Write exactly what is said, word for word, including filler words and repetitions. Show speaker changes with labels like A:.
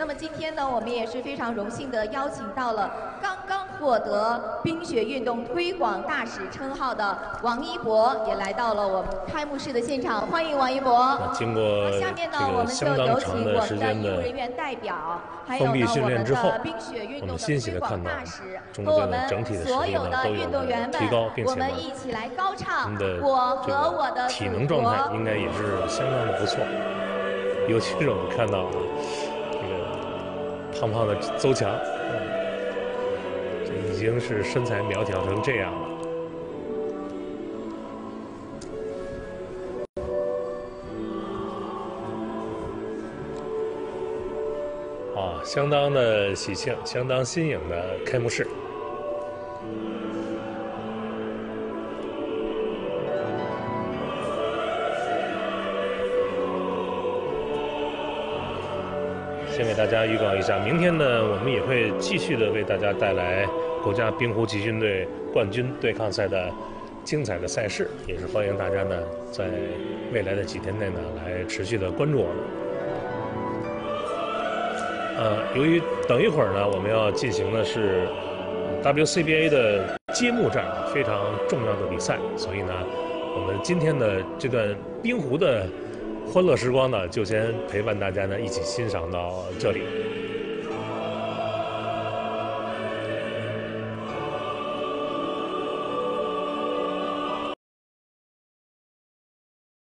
A: 那么今天呢，我们也是非常荣幸的邀请到了刚刚获得冰雪运动推广大使称号的王一博，也来到了我们开幕式的现场，欢迎王一博。
B: 经过这个相当长的时间的封闭训练之后，我们欣喜的看到中国队的整体的实力呢都有了提高，并且呢，我们的这个体能状态应该也是相当的不错。尤其是我们看到这个胖胖的邹强，这已经是身材苗条成这样了。啊，相当的喜庆，相当新颖的开幕式。先给大家预告一下，明天呢，我们也会继续的为大家带来国家冰壶集训队冠军对抗赛的精彩的赛事，也是欢迎大家呢在未来的几天内呢来持续的关注我们。呃，由于等一会儿呢，我们要进行的是 W C B A 的揭幕战，非常重要的比赛，所以呢，我们今天的这段冰壶的欢乐时光呢，就先陪伴大家呢一起欣赏到这里。